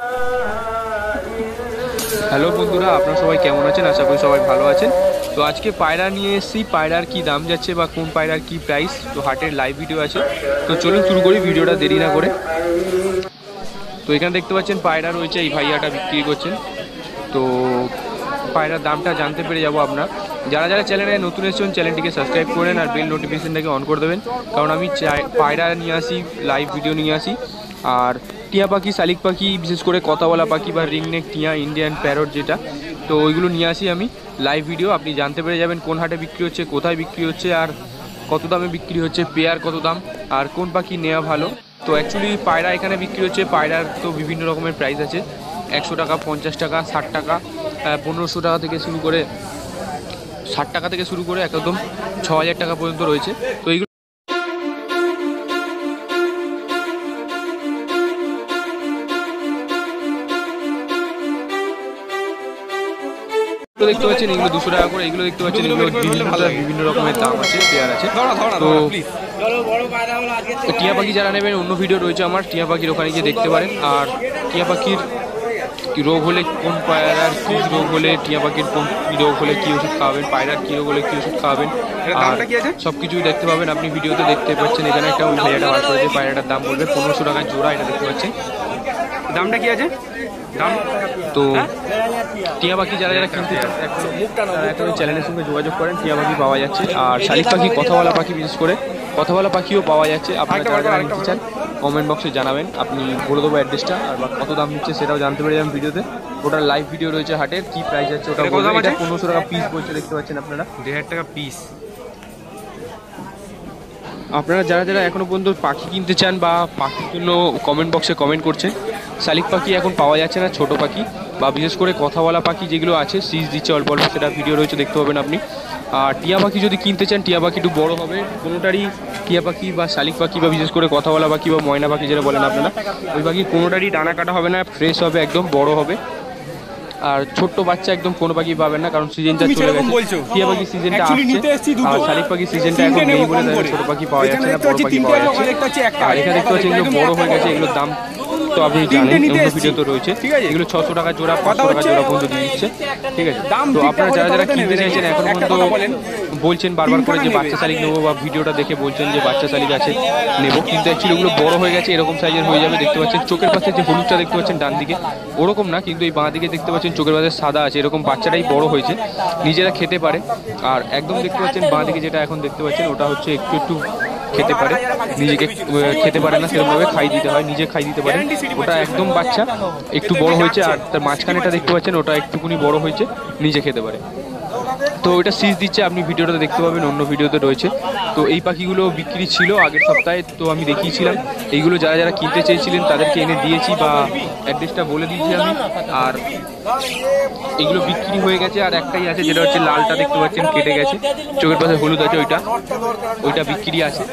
Hello বন্ধুরা, আপনারা সবাই কেমন আছেন? আশা করি সবাই ভালো আছেন। তো আজকে পায়রা নিয়ে এসেছি, পায়রার কি দাম যাচ্ছে বা কোন পায়রার কি প্রাইস, তো হাটের লাইভ ভিডিও আছে। তো চলুন শুরু করি ভিডিওটা দেরি না করে। তো এখানে দেখতে পাচ্ছেন পায়রা রয়েছে, এই ভাইয়াটা বিক্রি করছেন। তো পায়রার দামটা জানতে পেরে যাবো আপনার। যারা যারা চ্যানেলে নতুন এসেছেন চ্যানেলটিকে সাবস্ক্রাইব করেন আর বেল নোটিফিকেশনটাকে অন করে দেবেন, কারণ আমি পায়রা নিয়ে আসি, লাইভ ভিডিও নিয়ে আসি। আর টিয়া পাখি, শালিক পাখি, বিশেষ করে কথা বলা পাখি বা রিংনেক টিয়া, ইন্ডিয়ান প্যারট যেটা, তো ওইগুলো নিয়ে আসি আমি লাইভ ভিডিও। আপনি জানতে পেরে যাবেন কোন হাটে বিক্রি হচ্ছে, কোথায় বিক্রি হচ্ছে, আর কত দামে বিক্রি হচ্ছে, পেয়ার কত দাম, আর কোন পাখি নেওয়া ভালো। তো অ্যাকচুয়ালি পায়রা এখানে বিক্রি হচ্ছে, পায়রার তো বিভিন্ন রকমের প্রাইস আছে। 100 টাকা, 50 টাকা, 60 টাকা, 1500 টাকা থেকে শুরু করে, 60 টাকা থেকে শুরু করে একদম 6000 টাকা পর্যন্ত রয়েছে। তো এইগুলো দেখতে পাচ্ছেন, এগুলো 200 টাকা করে। এগুলো দেখতে পাচ্ছেন, এগুলো বিভিন্ন রকমের দাম আছে, পেয়ার আছে। তো টিয়া পাখি যারা নেবেন, অন্য ভিডিও রয়েছে আমার, টিয়া পাখির ওখানে গিয়ে দেখতে পারেন। আর টিয়া পাখির রোগ হলে কোন পায়রার কী রোগ হলে, টিয়া পাখির কোন কী রোগ হলে কী ওষুধ খাওয়াবেন, পায়রার কী রোগ হলে কী ওষুধ খাওয়াবেন, আর সব কিছুই দেখতে পাবেন আপনি ভিডিওতে দেখতে পাচ্ছেন। এখানে একটা ভাইয়াটা বার করেছে, পায়রাটার দাম বলবে 1500 টাকার জোড়া, এটা দেখতে পাচ্ছেন। দামটা কি আছে দাম? তো টিয়া পাখি যারা যারা কিনতে চান এখন চ্যানেলের সঙ্গে যোগাযোগ করেন, টিয়া পাখি পাওয়া যাচ্ছে। আর শালিক পাখি, কথা বলা পাখি, বিশেষ করে কথা বলা পাখিও পাওয়া যাচ্ছে। আপনারা যারা যারা নিতে চান কমেন্ট বক্সে জানাবেন, আপনি বলে দেবো অ্যাড্রেসটা, আর কত দাম নিচ্ছে সেটাও জানতে পেরে যাবেন ভিডিওতে। ওটার লাইভ ভিডিও রয়েছে হাটের, কি প্রাইস আছে ওটা বলবো। এটা 1500 টাকা পিস বলছে, দেখতে পাচ্ছেন আপনারা, 1500 টাকা পিস। আপনারা যারা যারা এখনও পর্যন্ত পাখি কিনতে চান বা পাখির জন্য কমেন্ট বক্সে কমেন্ট করছেন, শালিক পাখি এখন পাওয়া যাচ্ছে না, ছোট পাখি বা বিশেষ করে কথা বলা পাখি যেগুলো আছে, সিজ দিচ্ছে অল্প অল্প, সেটা ভিডিও রয়েছে, দেখতে পাবেন আপনি। আর টিয়া পাখি যদি কিনতে চান, টিয়া পাখি একটু বড়ো হবে, কোনোটারই টিয়া পাখি বা শালিক পাখি বা বিশেষ করে কথা বলা পাখি বা ময়না পাখি যেটা বলেন আপনারা, ওই পাখি কোনোটারই ডানা কাটা হবে না, ফ্রেশ হবে, একদম বড় হবে। আর ছোট্ট বাচ্চা একদম কোনো পাখি পাবেন না, কারণ সিজনটা চলে গেছে, টিয়া পাখির সিজনটা আসছে, আর শালিক পাখির সিজনটা এখন নেই বলে তাদের ছোট পাখি পাওয়া যাচ্ছে না, বড় পাখি পাওয়া যাচ্ছে। আর এখানে দেখতে পাচ্ছি এগুলো বড় হয়ে গেছে, এগুলোর দাম তো আপনি জানেন, অন্য ভিডিও তো রয়েছে। এগুলো 600 টাকা জোড়া, 500 টাকা জোড়া পর্যন্ত দিয়ে দিচ্ছে, ঠিক আছে। তো আপনারা যারা যারা কিনতে চাইছেন, এখন পর্যন্ত বলছেন বারবার করে যে বাচ্চা শালিক নেবো, বা ভিডিওটা দেখে বলছেন যে বাচ্চা শালিক আছে নেবো, কিন্তু অ্যাকচুয়ালি ওগুলো বড় হয়ে গেছে, এরকম সাইজের হয়ে যাবে। দেখতে পাচ্ছেন চোখের পাশে যে হলুদটা দেখতে পাচ্ছেন ডান দিকে, ওরকম না, কিন্তু এই বাঁ দিকে দেখতে পাচ্ছেন চোখের পাশে সাদা আছে, এরকম বাচ্চাটাই বড় হয়েছে, নিজেরা খেতে পারে। আর একদম দেখতে পাচ্ছেন বাঁ দিকে যেটা এখন দেখতে পাচ্ছেন, ওটা হচ্ছে একটু একটু খেতে পারে, নিজেকে খেতে পারে না, সেরকমভাবে খাই দিতে হয়, নিজে খাই দিতে পারে। ওটা একদম বাচ্চা, একটু বড় হয়েছে। আর তার মাঝখানেটা দেখতে পাচ্ছেন, ওটা একটুকুনি বড় হয়েছে, নিজে খেতে পারে। তো ওইটা সিজ দিচ্ছে, আপনি ভিডিওটা দেখতে পাবেন, অন্য ভিডিওতে রয়েছে। তো এই পাখিগুলো বিক্রি ছিল আগের সপ্তাহে, তো আমি দেখিয়েছিলাম। এইগুলো যারা যারা কিনতে চেয়েছিলেন তাদেরকে এনে দিয়েছি, বা অ্যাড্রেসটা বলে দিয়েছি আমি। আর এগুলো বিক্রি হয়ে গেছে, আর একটাই আছে যেটা হচ্ছে লালটা দেখতে পাচ্ছেন কেটে গেছে, চোখের পাশে হলুদ আছে, ওইটা বিক্রি আছে।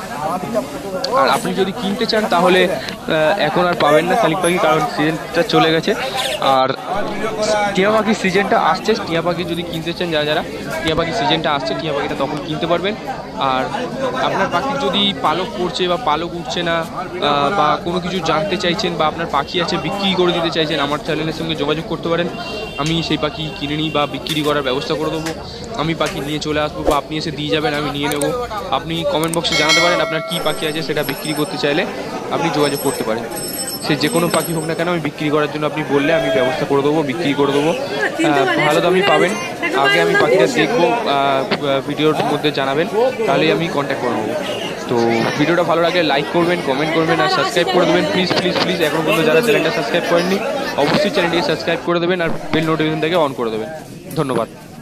আর আপনি যদি কিনতে চান তাহলে এখন আর পাবেন না শালিক পাখি, কারণ সিজনটা চলে গেছে। আর টিয়া পাখির সিজনটা আসছে, টিয়া পাখি যদি কিনতে চান যারা যারা, টিয়া পাখির সিজনটা আসছে, টিয়া পাখিটা তখন কিনতে পারবেন। আর আপনার পাখির যদি পালক পড়ছে বা পালক উঠছে না, বা কোনো কিছু জানতে চাইছেন, বা আপনার পাখি আছে বিক্রি করে দিতে চাইছেন, আমার চ্যানেলের সঙ্গে যোগাযোগ করতে পারেন। আমি সেই পাখি কিনে নিই বা বিক্রি করার ব্যবস্থা করে দেবো। আমি পাখি নিয়ে চলে আসবো, বা আপনি এসে দিয়ে যাবেন, আমি নিয়ে নেবো। আপনি কমেন্ট বক্সে জানাতে পারেন আপনার কী পাখি আছে, সেটা বিক্রি করতে চাইলে আপনি যোগাযোগ করতে পারেন। সে যে কোনো পাখি হোক না কেন, আমি বিক্রি করার জন্য আপনি বললে আমি ব্যবস্থা করে দেবো, বিক্রি করে দেবো, ভালো দামই পাবেন। আগে আমি পাখিটা দেখবো, ভিডিওর মধ্যে জানাবেন, তাহলেই আমি কন্ট্যাক্ট করে নেবো। তো ভিডিওটা ভালো লাগলে লাইক করবেন, কমেন্ট করবেন, আর সাবস্ক্রাইব করে দেবেন প্লিজ প্লিজ প্লিজ। এখন পর্যন্ত যারা চ্যানেলটা সাবস্ক্রাইব করেননি, অবশ্যই চ্যানেলটিকে সাবস্ক্রাইব করে দেবেন, আর বেল নোটিফিকেশনটাকে অন করে দেবেন। ধন্যবাদ।